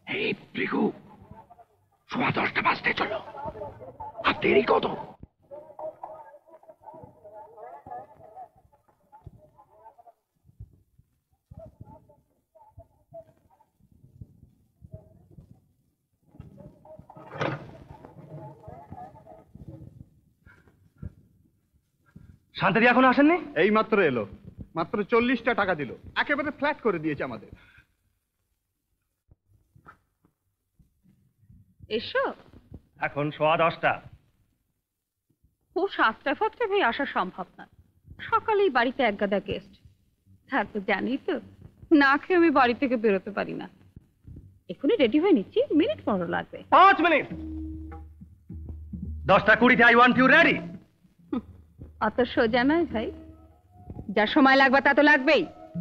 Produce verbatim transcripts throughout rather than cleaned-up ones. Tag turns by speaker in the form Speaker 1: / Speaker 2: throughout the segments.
Speaker 1: এই ভৃগু, সোয়া দশটা বাজতে চলো, আর দেরি কত?
Speaker 2: শান্তি এখনো আসেননি?
Speaker 3: এই মাত্র এলো, মাত্র চল্লিশটা টাকা দিল, একেবারে ফ্ল্যাট করে দিয়েছে আমাদের।
Speaker 4: এসো।
Speaker 2: এখন সোয়া দশটা।
Speaker 4: খুব সাতটা ফাতটা ভাই আসা সম্ভব না, সকালেই বাড়িতে এক গাদা গেস্ট। তারপর জানি তো না খেয়ে আমি বাড়ি থেকে বেরোতে পারি না। এখনই রেডি হয়ে নিচ্ছি, মিনিট পনেরো লাগবে।
Speaker 2: পাঁচ মিনিট। দশটা কুড়িতে আই ওয়ান্ট ইউ রেডি।
Speaker 4: অত সোজা নয় ভাই, যা সময় লাগবে তা তো লাগবেই।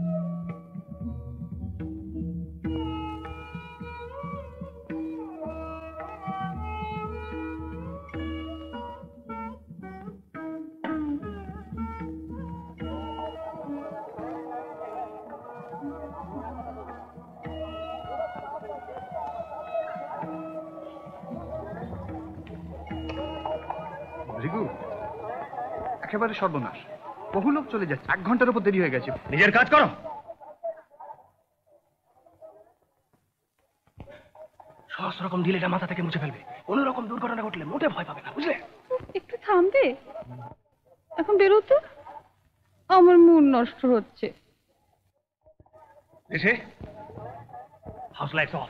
Speaker 3: ভৃগু, একেবারে সর্বনাশ, বহু লোক চলে যাচ্ছে, এক ঘন্টার উপর দেরি হয়ে গেছে।
Speaker 2: নিজের কাজ করো। সহস্র রকম ঢিলেটা মাথা থেকে মুছে ফেলবে, কোন রকম দুর্ঘটনা ঘটলে মোটে ভয় পাবে না, বুঝলে?
Speaker 4: একটু থামবে, এখন বেরোতো, আমার মন নষ্ট হচ্ছে।
Speaker 2: এসে হাউস লাইটস অফ।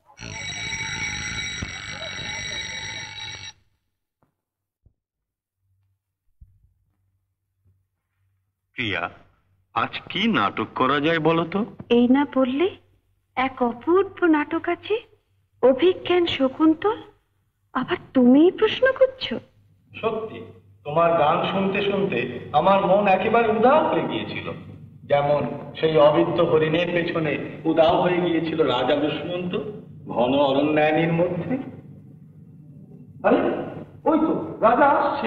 Speaker 5: প্রিয়া, আজ কি নাটক করা যায় বলো তো?
Speaker 6: এই না বললে এক অপূর্ব নাটক আছে, অভিজ্ঞান শকুন্তল, আবার তুমিই প্রশ্ন করছো?
Speaker 7: সত্যি, তোমার গান শুনতে শুনতে আমার মন একেবারে উদাও হয়ে গিয়েছিল, যেমন সেই অবিদ্য হরিণের পেছনে উদাও হয়ে গিয়েছিল রাজা দুষ্মন্ত ঘন অরণ্যায়নীর মধ্যে। আরে ওই তো রাজা আসছে।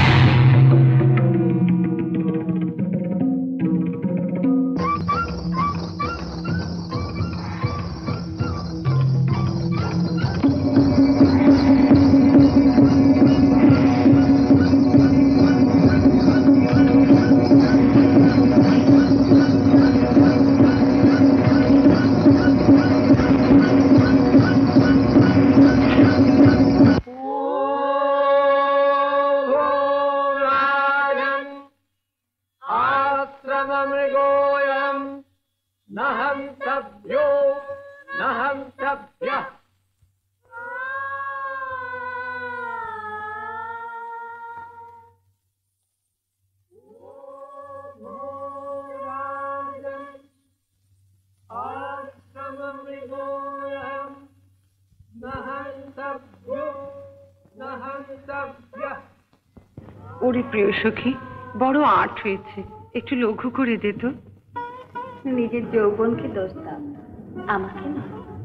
Speaker 6: ওরে প্রিয় সখী, বড় আট হয়েছে, একটু লঘু করে দে তো।
Speaker 4: নিজের যৌবনকে দোষ দাও, আমাকে না।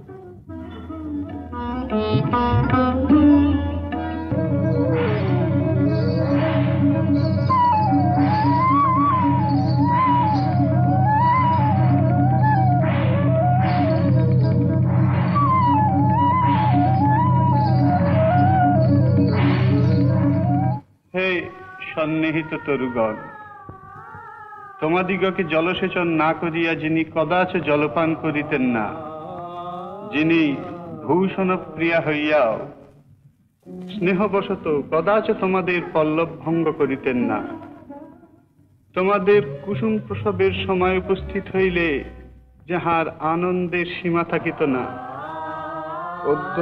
Speaker 3: হে সন্নিহিত তরুগণ, তোমাদিগকে জলসেচন না করিয়া যিনি কদাচ জলপান করিতেন না, যিনি ভূষণ প্রিয়া হইয়াও স্নেহবশত কদাচ তোমাদের পল্লব ভঙ্গ করিতেন না, তোমাদের কুসুম প্রসবের সময় উপস্থিত হইলে যাহার আনন্দের সীমা থাকিত না, অদ্য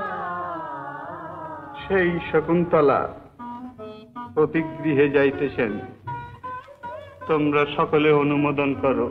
Speaker 3: সেই শকুন্তলা প্রতিগৃহে যাইতেছেন, তোমরা সকলে অনুমোদন করো।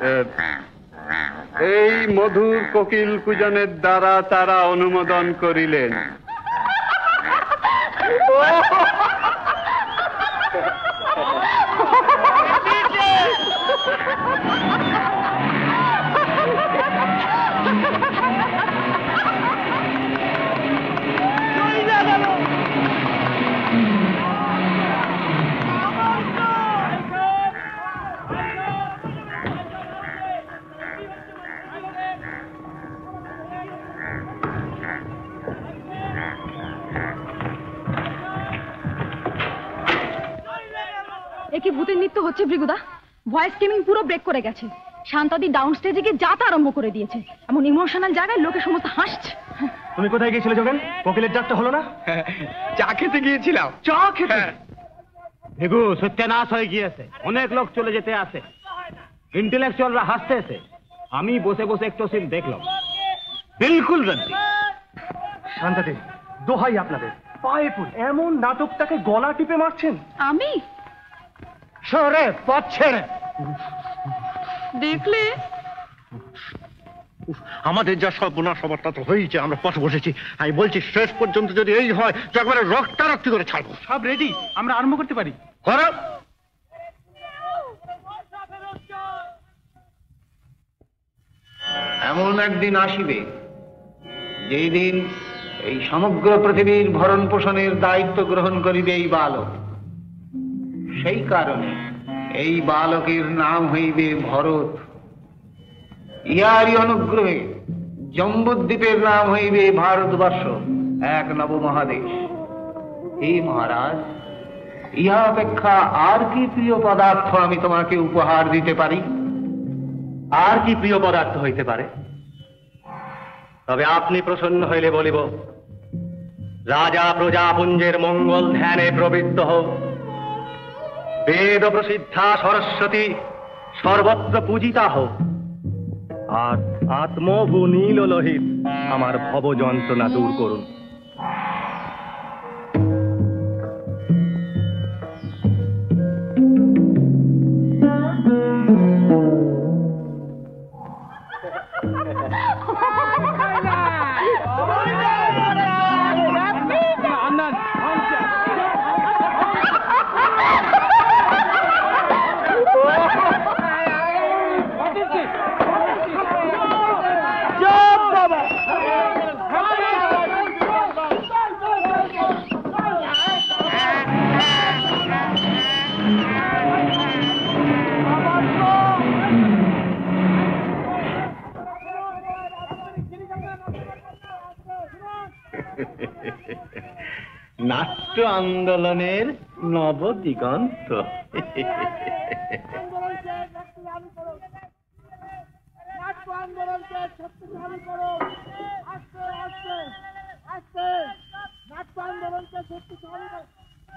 Speaker 3: এই মধুর কোকিল কুজনের দ্বারা তারা অনুমোদন করিলেন।
Speaker 4: একে ভূতের নৃত্য হচ্ছে ভৃগুদা। ভয়েস স্কিমিং পুরো ব্রেক করে গেছে। শান্তাদি ডাউন স্টেজে গিয়ে যাতা আরম্ভ করে দিয়েছে। এমন ইমোশনাল জায়গায় লোকে সমস্ত হাসছে।
Speaker 2: তুমি কোথায় গিয়েছিলে যোগেন? কোকিলের ডাকটা হলো না?
Speaker 1: চা খেতে গিয়েছিলাম।
Speaker 2: চা খেতে?
Speaker 8: ভিগু সত্যানাশ হয়ে গিয়েছে, অনেক লোক চলে যেতে আসে, ইন্টেলেকচুয়ালরা হাসতেছে, আমি বসে বসে একটু সিন দেখলাম, বিলকুল রন্টি।
Speaker 2: শান্তাদি দোহাই আপনাদের, পায়ে পড়ি, এমন নাটকটাকে গলা টিপে মারছেন।
Speaker 4: আমি
Speaker 8: সরে পথ ছেড়ে।
Speaker 4: দেখলে
Speaker 8: আমাদের যা সর্বনাশ সবারটা তো হয়েছে, আমরা পথে বসেছি। আমি বলছি শেষ পর্যন্ত যদি এই হয় তো একবারে রক্তারক্তি করে ছাড়বো।
Speaker 2: সব রেডি, আমরা আরম্ভ করতে পারি।
Speaker 8: করো।
Speaker 9: এমন একদিন আসিবে যেই দিন এই সমগ্র পৃথিবীর ভরণ পোষণের দায়িত্ব গ্রহণ করিবে এই বালক। সেই কারণে এই বালকের নাম হইবে ভরত। ইহারই অনুগ্রহে জম্বুদ্বীপের নাম হইবে ভারতবর্ষ, এক নবমহাদেশ। হে মহারাজ, ইহা অপেক্ষা আর কি প্রিয় পদার্থ আমি তোমাকে উপহার দিতে পারি?
Speaker 8: আর কি প্রিয় পদার্থ হইতে পারে? তবে আপনি প্রসন্ন হইলে বলিব, রাজা প্রজাপুঞ্জের মঙ্গল ধ্যানে প্রবৃত্ত হোক, বেদ প্রসিদ্ধা সরস্বতী সর্বত্র পূজিতা হোক, আর আত্মভূ নীল লোহিত আমার ভব যন্ত্রণা দূর করুন। নাট্য আন্দোলনের নবদিগন্ত।
Speaker 10: নাট্য আন্দোলনকে শক্তিশালী করো, আস্তে আস্তে আস্তে নাট্য আন্দোলনকে শক্তিশালী করো।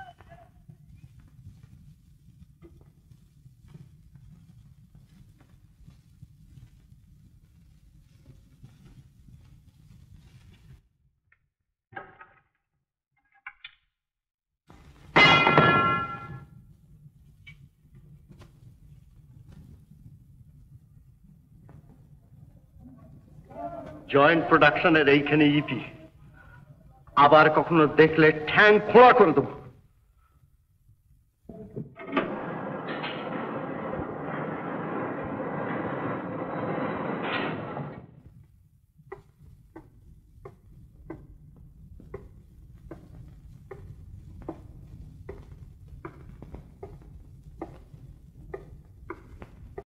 Speaker 8: জয়েন্ট প্রোডাকশনের এইখানে ইপি, আবার কখনো দেখলে ঠ্যাং খোঁড়া করে দেবো।